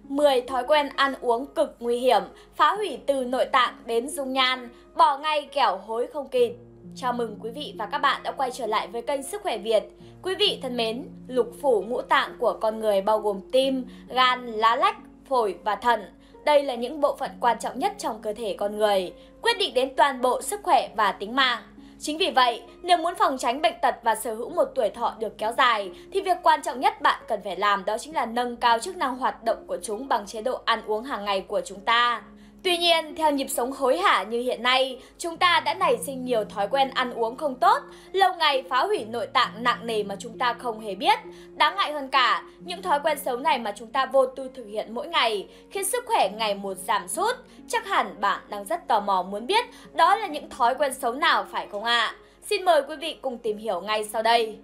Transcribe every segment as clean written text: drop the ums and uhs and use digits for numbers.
10 thói quen ăn uống cực nguy hiểm, phá hủy từ nội tạng đến dung nhan, bỏ ngay kẻo hối không kịp. Chào mừng quý vị và các bạn đã quay trở lại với kênh Sức khỏe Việt. Quý vị thân mến, lục phủ ngũ tạng của con người bao gồm tim, gan, lá lách, phổi và thận. Đây là những bộ phận quan trọng nhất trong cơ thể con người, quyết định đến toàn bộ sức khỏe và tính mạng. Chính vì vậy, nếu muốn phòng tránh bệnh tật và sở hữu một tuổi thọ được kéo dài, thì việc quan trọng nhất bạn cần phải làm đó chính là nâng cao chức năng hoạt động của chúng bằng chế độ ăn uống hàng ngày của chúng ta. Tuy nhiên, theo nhịp sống hối hả như hiện nay, chúng ta đã nảy sinh nhiều thói quen ăn uống không tốt, lâu ngày phá hủy nội tạng nặng nề mà chúng ta không hề biết. Đáng ngại hơn cả, những thói quen xấu này mà chúng ta vô tư thực hiện mỗi ngày khiến sức khỏe ngày một giảm sút. Chắc hẳn bạn đang rất tò mò muốn biết đó là những thói quen xấu nào phải không ạ? Xin mời quý vị cùng tìm hiểu ngay sau đây.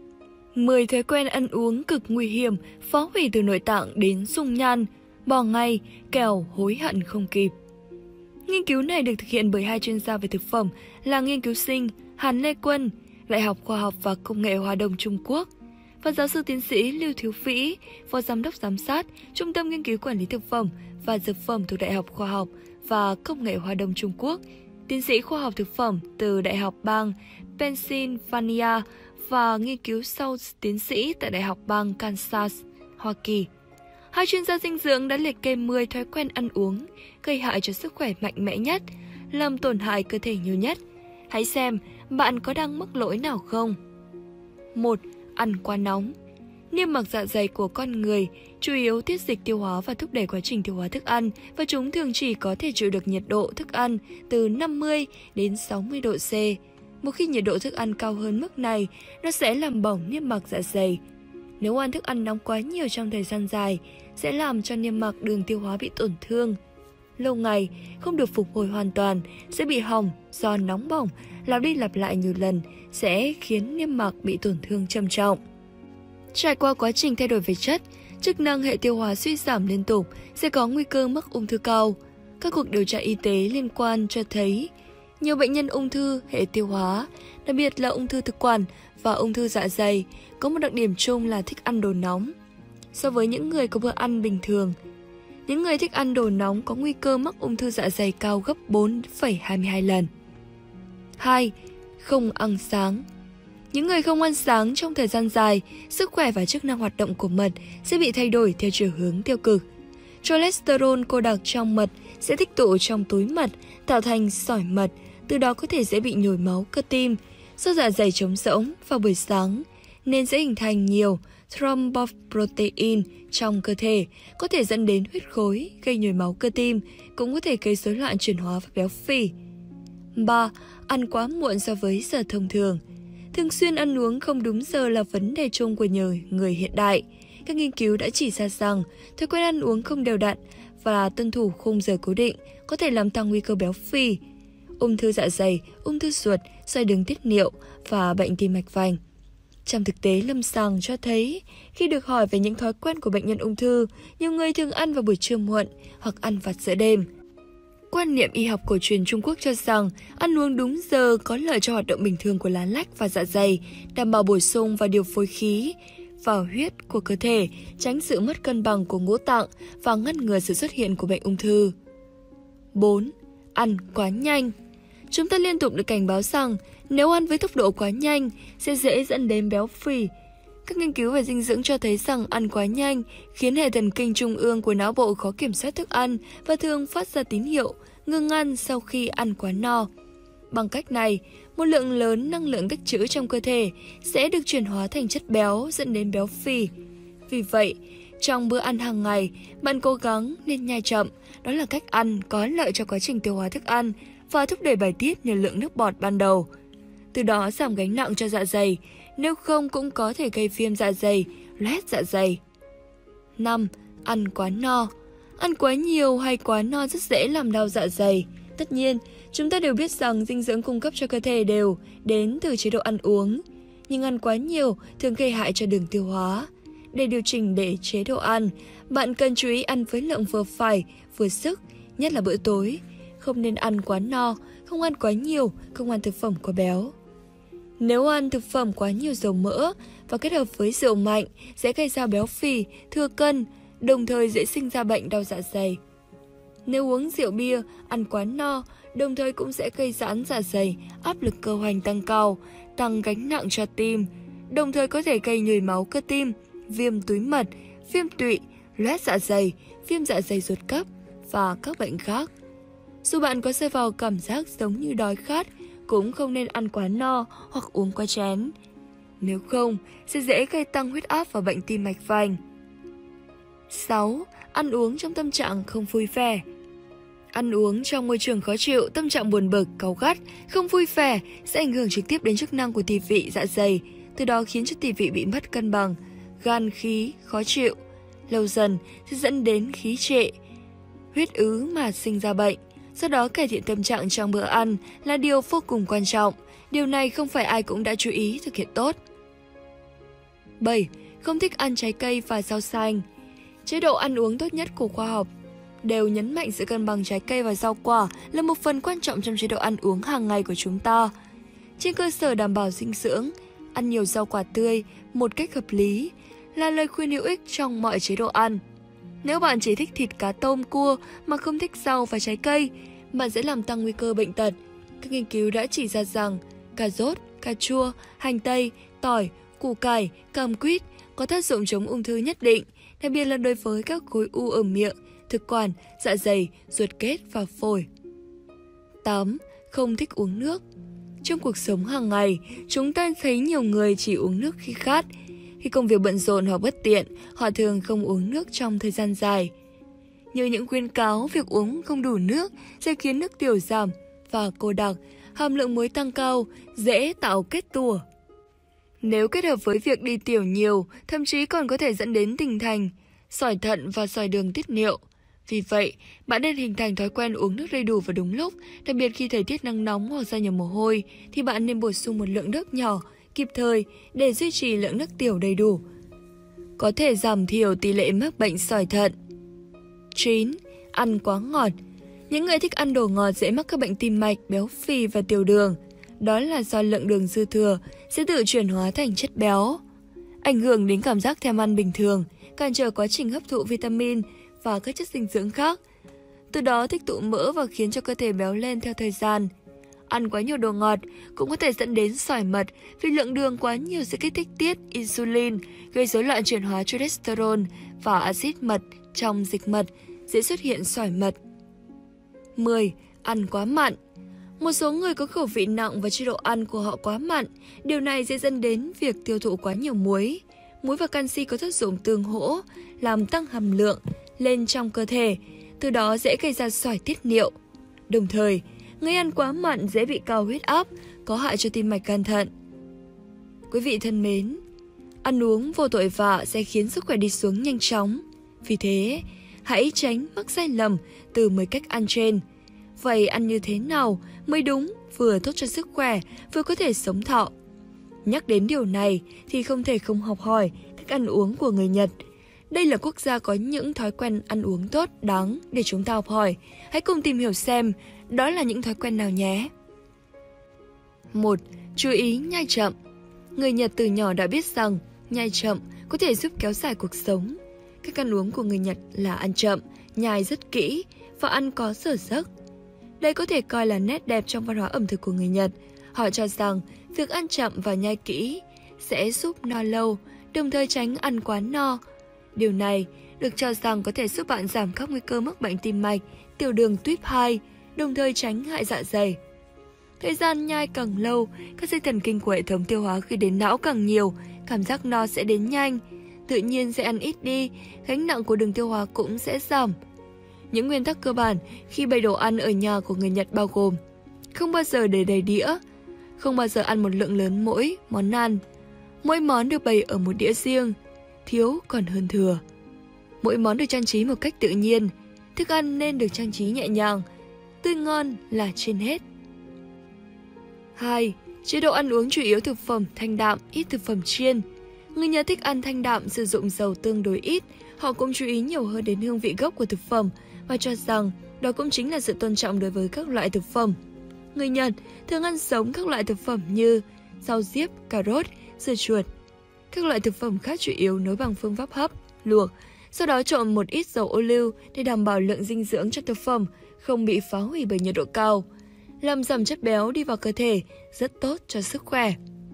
10 thói quen ăn uống cực nguy hiểm, phá hủy từ nội tạng đến dung nhan, bỏ ngay, kẻo hối hận không kịp. Nghiên cứu này được thực hiện bởi hai chuyên gia về thực phẩm là nghiên cứu sinh Hàn Lê Quân, Đại học Khoa học và Công nghệ Hoa Đông Trung Quốc, và giáo sư tiến sĩ Lưu Thiếu Vĩ, Phó Giám đốc Giám sát Trung tâm Nghiên cứu Quản lý Thực phẩm và Dược phẩm thuộc Đại học Khoa học và Công nghệ Hoa Đông Trung Quốc, tiến sĩ khoa học thực phẩm từ Đại học bang Pennsylvania và nghiên cứu sau tiến sĩ tại Đại học bang Kansas, Hoa Kỳ. Hai chuyên gia dinh dưỡng đã liệt kê 10 thói quen ăn uống gây hại cho sức khỏe mạnh mẽ nhất, làm tổn hại cơ thể nhiều nhất. Hãy xem bạn có đang mắc lỗi nào không. 1. Ăn quá nóng. Niêm mạc dạ dày của con người chủ yếu tiết dịch tiêu hóa và thúc đẩy quá trình tiêu hóa thức ăn, và chúng thường chỉ có thể chịu được nhiệt độ thức ăn từ 50 đến 60 độ C. Một khi nhiệt độ thức ăn cao hơn mức này, nó sẽ làm bỏng niêm mạc dạ dày. Nếu ăn thức ăn nóng quá nhiều trong thời gian dài, sẽ làm cho niêm mạc đường tiêu hóa bị tổn thương. Lâu ngày, không được phục hồi hoàn toàn, sẽ bị hỏng do nóng bỏng, lặp đi lặp lại nhiều lần, sẽ khiến niêm mạc bị tổn thương trầm trọng. Trải qua quá trình thay đổi về chất, chức năng hệ tiêu hóa suy giảm liên tục sẽ có nguy cơ mắc ung thư cao. Các cuộc điều tra y tế liên quan cho thấy, nhiều bệnh nhân ung thư hệ tiêu hóa, đặc biệt là ung thư thực quản và ung thư dạ dày, có một đặc điểm chung là thích ăn đồ nóng. So với những người có bữa ăn bình thường, những người thích ăn đồ nóng có nguy cơ mắc ung thư dạ dày cao gấp 4,22 lần. 2. Không ăn sáng. Những người không ăn sáng trong thời gian dài, sức khỏe và chức năng hoạt động của mật sẽ bị thay đổi theo chiều hướng tiêu cực. Cholesterol cô đặc trong mật sẽ tích tụ trong túi mật, tạo thành sỏi mật, từ đó có thể dễ bị nhồi máu cơ tim. Do dạ dày trống rỗng vào buổi sáng, nên sẽ hình thành nhiều thromboprotein trong cơ thể, có thể dẫn đến huyết khối, gây nhồi máu cơ tim, cũng có thể gây rối loạn chuyển hóa và béo phì. 3. Ăn quá muộn so với giờ thông thường. Thường xuyên ăn uống không đúng giờ là vấn đề chung của nhiều người hiện đại. Các nghiên cứu đã chỉ ra rằng thói quen ăn uống không đều đặn và tuân thủ khung giờ cố định có thể làm tăng nguy cơ béo phì, ung thư dạ dày, ung thư ruột, xoài đường tiết niệu và bệnh tim mạch vành. Trong thực tế lâm sàng cho thấy, khi được hỏi về những thói quen của bệnh nhân ung thư, nhiều người thường ăn vào buổi trưa muộn hoặc ăn vặt giữa đêm. Quan niệm y học cổ truyền Trung Quốc cho rằng ăn uống đúng giờ có lợi cho hoạt động bình thường của lá lách và dạ dày, đảm bảo bổ sung và điều phối khí vào huyết của cơ thể, tránh sự mất cân bằng của ngũ tạng và ngăn ngừa sự xuất hiện của bệnh ung thư. 4. Ăn quá nhanh. Chúng ta liên tục được cảnh báo rằng nếu ăn với tốc độ quá nhanh sẽ dễ dẫn đến béo phì. Các nghiên cứu về dinh dưỡng cho thấy rằng ăn quá nhanh khiến hệ thần kinh trung ương của não bộ khó kiểm soát thức ăn và thường phát ra tín hiệu ngừng ăn sau khi ăn quá no. Bằng cách này, một lượng lớn năng lượng tích trữ trong cơ thể sẽ được chuyển hóa thành chất béo dẫn đến béo phì. Vì vậy, trong bữa ăn hàng ngày, bạn cố gắng nên nhai chậm, đó là cách ăn có lợi cho quá trình tiêu hóa thức ăn và thúc đẩy bài tiết nhờ lượng nước bọt ban đầu. Từ đó giảm gánh nặng cho dạ dày, nếu không cũng có thể gây viêm dạ dày, loét dạ dày. 5. Ăn quá no. Ăn quá nhiều hay quá no rất dễ làm đau dạ dày. Tất nhiên, chúng ta đều biết rằng dinh dưỡng cung cấp cho cơ thể đều đến từ chế độ ăn uống, nhưng ăn quá nhiều thường gây hại cho đường tiêu hóa. Để điều chỉnh chế độ ăn, bạn cần chú ý ăn với lượng vừa phải, vừa sức, nhất là bữa tối. Không nên ăn quá no, không ăn quá nhiều, không ăn thực phẩm quá béo. Nếu ăn thực phẩm quá nhiều dầu mỡ và kết hợp với rượu mạnh sẽ gây ra béo phì, thừa cân, đồng thời dễ sinh ra bệnh đau dạ dày. Nếu uống rượu bia, ăn quá no, đồng thời cũng sẽ gây giãn dạ dày, áp lực cơ hoành tăng cao, tăng gánh nặng cho tim, đồng thời có thể gây nhồi máu cơ tim, viêm túi mật, viêm tụy, loét dạ dày, viêm dạ dày ruột cấp và các bệnh khác. Dù bạn có rơi vào cảm giác giống như đói khát, cũng không nên ăn quá no hoặc uống quá chén. Nếu không, sẽ dễ gây tăng huyết áp và bệnh tim mạch vành. 6. Ăn uống trong tâm trạng không vui vẻ. Ăn uống trong môi trường khó chịu, tâm trạng buồn bực, cáu gắt, không vui vẻ sẽ ảnh hưởng trực tiếp đến chức năng của tỳ vị, dạ dày, từ đó khiến cho tỳ vị bị mất cân bằng, gan khí khó chịu. Lâu dần sẽ dẫn đến khí trệ, huyết ứ mà sinh ra bệnh. Do đó cải thiện tâm trạng trong bữa ăn là điều vô cùng quan trọng. Điều này không phải ai cũng đã chú ý thực hiện tốt. 7. Không thích ăn trái cây và rau xanh. Chế độ ăn uống tốt nhất của khoa học đều nhấn mạnh sự cân bằng trái cây và rau quả là một phần quan trọng trong chế độ ăn uống hàng ngày của chúng ta. Trên cơ sở đảm bảo dinh dưỡng, ăn nhiều rau quả tươi một cách hợp lý là lời khuyên hữu ích trong mọi chế độ ăn. Nếu bạn chỉ thích thịt, cá, tôm, cua mà không thích rau và trái cây, bạn sẽ làm tăng nguy cơ bệnh tật. Các nghiên cứu đã chỉ ra rằng cà rốt, cà chua, hành tây, tỏi, củ cải, cam quýt có tác dụng chống ung thư nhất định, đặc biệt là đối với các khối u ở miệng, thực quản, dạ dày, ruột kết và phổi. 8. Không thích uống nước. Trong cuộc sống hàng ngày, chúng ta thấy nhiều người chỉ uống nước khi khát. Khi công việc bận rộn hoặc bất tiện, họ thường không uống nước trong thời gian dài. Như những khuyến cáo, việc uống không đủ nước sẽ khiến nước tiểu giảm và cô đặc, hàm lượng muối tăng cao, dễ tạo kết tủa. Nếu kết hợp với việc đi tiểu nhiều, thậm chí còn có thể dẫn đến tình thành, sỏi thận và sỏi đường tiết niệu. Vì vậy, bạn nên hình thành thói quen uống nước đầy đủ và đúng lúc, đặc biệt khi thời tiết nắng nóng hoặc ra nhiều mồ hôi, thì bạn nên bổ sung một lượng nước nhỏ, kịp thời để duy trì lượng nước tiểu đầy đủ. Có thể giảm thiểu tỷ lệ mắc bệnh sỏi thận. 9. Ăn quá ngọt. Những người thích ăn đồ ngọt dễ mắc các bệnh tim mạch, béo phì và tiểu đường. Đó là do lượng đường dư thừa sẽ tự chuyển hóa thành chất béo, ảnh hưởng đến cảm giác thèm ăn bình thường, cản trở quá trình hấp thụ vitamin và các chất dinh dưỡng khác. Từ đó tích tụ mỡ và khiến cho cơ thể béo lên theo thời gian. Ăn quá nhiều đồ ngọt cũng có thể dẫn đến sỏi mật vì lượng đường quá nhiều sẽ kích thích tiết insulin, gây rối loạn chuyển hóa cholesterol và axit mật trong dịch mật, dễ xuất hiện sỏi mật. 10. Ăn quá mặn. Một số người có khẩu vị nặng và chế độ ăn của họ quá mặn, điều này sẽ dẫn đến việc tiêu thụ quá nhiều muối. Muối và canxi có tác dụng tương hỗ, làm tăng hàm lượng lên trong cơ thể, từ đó dễ gây ra sỏi tiết niệu. Đồng thời, người ăn quá mặn dễ bị cao huyết áp, có hại cho tim mạch gan thận. Quý vị thân mến, ăn uống vô tội vạ sẽ khiến sức khỏe đi xuống nhanh chóng. Vì thế, hãy tránh mắc sai lầm từ 10 cách ăn trên. Vậy ăn như thế nào mới đúng, vừa tốt cho sức khỏe, vừa có thể sống thọ? Nhắc đến điều này thì không thể không học hỏi cách ăn uống của người Nhật. Đây là quốc gia có những thói quen ăn uống tốt đáng để chúng ta học hỏi. Hãy cùng tìm hiểu xem đó là những thói quen nào nhé. 1. Chú ý nhai chậm. Người Nhật từ nhỏ đã biết rằng nhai chậm có thể giúp kéo dài cuộc sống. Cách ăn uống của người Nhật là ăn chậm, nhai rất kỹ và ăn có giờ giấc. Đây có thể coi là nét đẹp trong văn hóa ẩm thực của người Nhật. Họ cho rằng việc ăn chậm và nhai kỹ sẽ giúp no lâu, đồng thời tránh ăn quá no. Điều này được cho rằng có thể giúp bạn giảm các nguy cơ mắc bệnh tim mạch, tiểu đường tuyếp 2, đồng thời tránh hại dạ dày. Thời gian nhai càng lâu, các dây thần kinh của hệ thống tiêu hóa khi đến não càng nhiều, cảm giác no sẽ đến nhanh. Tự nhiên sẽ ăn ít đi, gánh nặng của đường tiêu hóa cũng sẽ giảm. Những nguyên tắc cơ bản khi bày đồ ăn ở nhà của người Nhật bao gồm: không bao giờ để đầy đĩa, không bao giờ ăn một lượng lớn mỗi món ăn, mỗi món được bày ở một đĩa riêng, thiếu còn hơn thừa. Mỗi món được trang trí một cách tự nhiên, thức ăn nên được trang trí nhẹ nhàng, tươi ngon là trên hết. 2. Chế độ ăn uống chủ yếu thực phẩm thanh đạm, ít thực phẩm chiên. Người Nhật thích ăn thanh đạm, sử dụng dầu tương đối ít. Họ cũng chú ý nhiều hơn đến hương vị gốc của thực phẩm và cho rằng đó cũng chính là sự tôn trọng đối với các loại thực phẩm. Người Nhật thường ăn sống các loại thực phẩm như rau diếp, cà rốt, dưa chuột. Các loại thực phẩm khác chủ yếu nấu bằng phương pháp hấp, luộc, sau đó trộn một ít dầu ô liu để đảm bảo lượng dinh dưỡng cho thực phẩm không bị phá hủy bởi nhiệt độ cao. Làm giảm chất béo đi vào cơ thể, rất tốt cho sức khỏe.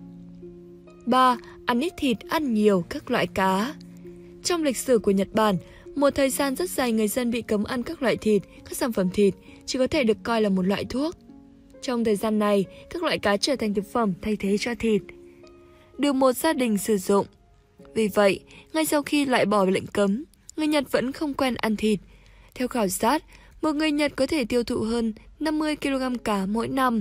3. Ăn ít thịt, ăn nhiều các loại cá. Trong lịch sử của Nhật Bản, một thời gian rất dài người dân bị cấm ăn các loại thịt, các sản phẩm thịt chỉ có thể được coi là một loại thuốc. Trong thời gian này, các loại cá trở thành thực phẩm thay thế cho thịt, được một gia đình sử dụng. Vì vậy, ngay sau khi loại bỏ lệnh cấm, người Nhật vẫn không quen ăn thịt. Theo khảo sát, một người Nhật có thể tiêu thụ hơn 50 kg cá mỗi năm.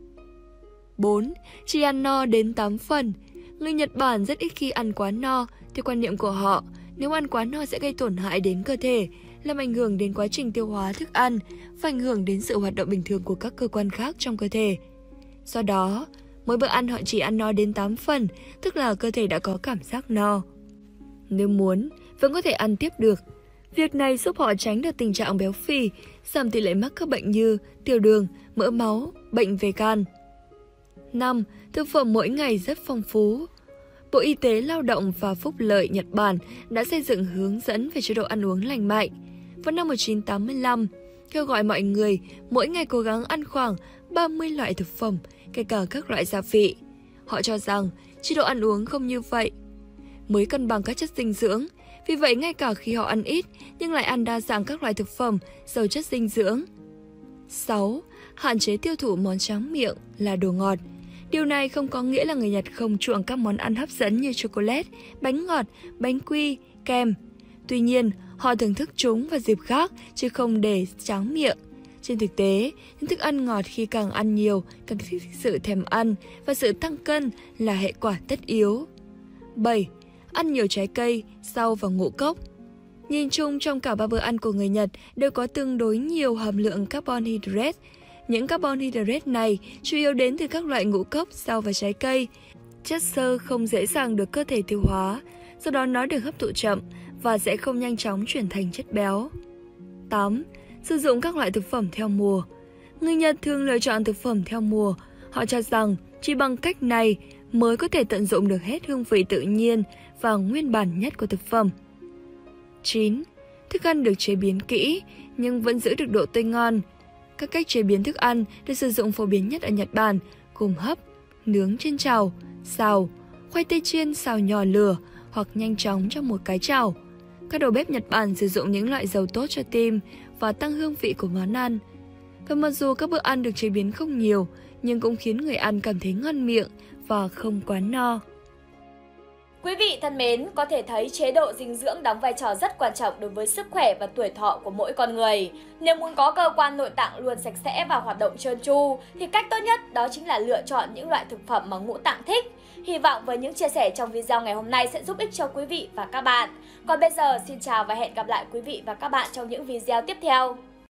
4. Chỉ ăn no đến 8 phần. Người Nhật Bản rất ít khi ăn quá no. Theo quan niệm của họ, nếu ăn quá no sẽ gây tổn hại đến cơ thể, làm ảnh hưởng đến quá trình tiêu hóa thức ăn và ảnh hưởng đến sự hoạt động bình thường của các cơ quan khác trong cơ thể. Do đó, mỗi bữa ăn họ chỉ ăn no đến 8 phần, tức là cơ thể đã có cảm giác no. Nếu muốn, vẫn có thể ăn tiếp được. Việc này giúp họ tránh được tình trạng béo phì, giảm tỷ lệ mắc các bệnh như tiểu đường, mỡ máu, bệnh về gan. 5. Thực phẩm mỗi ngày rất phong phú. Bộ Y tế Lao động và Phúc lợi Nhật Bản đã xây dựng hướng dẫn về chế độ ăn uống lành mạnh. Vào năm 1985, kêu gọi mọi người mỗi ngày cố gắng ăn khoảng 30 loại thực phẩm, kể cả các loại gia vị. Họ cho rằng chế độ ăn uống không như vậy mới cân bằng các chất dinh dưỡng. Vì vậy, ngay cả khi họ ăn ít, nhưng lại ăn đa dạng các loại thực phẩm giàu chất dinh dưỡng. 6. Hạn chế tiêu thụ món tráng miệng là đồ ngọt. Điều này không có nghĩa là người Nhật không chuộng các món ăn hấp dẫn như chocolate, bánh ngọt, bánh quy, kem. Tuy nhiên, họ thưởng thức chúng vào dịp khác, chứ không để tráng miệng. Trên thực tế, những thức ăn ngọt khi càng ăn nhiều, càng kích thích sự thèm ăn và sự tăng cân là hệ quả tất yếu. 7. Ăn nhiều trái cây, rau và ngũ cốc. Nhìn chung trong cả ba bữa ăn của người Nhật đều có tương đối nhiều hàm lượng carbon hydrate. Những carbon hydrate này chủ yếu đến từ các loại ngũ cốc, rau và trái cây. Chất xơ không dễ dàng được cơ thể tiêu hóa, do đó nó được hấp thụ chậm và sẽ không nhanh chóng chuyển thành chất béo. 8. Sử dụng các loại thực phẩm theo mùa. Người Nhật thường lựa chọn thực phẩm theo mùa. Họ cho rằng chỉ bằng cách này mới có thể tận dụng được hết hương vị tự nhiên và nguyên bản nhất của thực phẩm. 9. Thức ăn được chế biến kỹ nhưng vẫn giữ được độ tươi ngon. Các cách chế biến thức ăn được sử dụng phổ biến nhất ở Nhật Bản gồm hấp, nướng trên chảo, xào, khoai tây chiên xào nhỏ lửa hoặc nhanh chóng trong một cái chảo. Các đầu bếp Nhật Bản sử dụng những loại dầu tốt cho tim và tăng hương vị của món ăn. Và mặc dù các bữa ăn được chế biến không nhiều, nhưng cũng khiến người ăn cảm thấy ngon miệng và không quá no. Quý vị thân mến, có thể thấy chế độ dinh dưỡng đóng vai trò rất quan trọng đối với sức khỏe và tuổi thọ của mỗi con người. Nếu muốn có cơ quan nội tạng luôn sạch sẽ và hoạt động trơn tru, thì cách tốt nhất đó chính là lựa chọn những loại thực phẩm mà ngũ tạng thích. Hy vọng với những chia sẻ trong video ngày hôm nay sẽ giúp ích cho quý vị và các bạn. Còn bây giờ, xin chào và hẹn gặp lại quý vị và các bạn trong những video tiếp theo.